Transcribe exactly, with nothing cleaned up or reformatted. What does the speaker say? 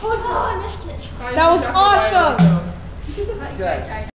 Oh, I missed it. That was awesome. Good.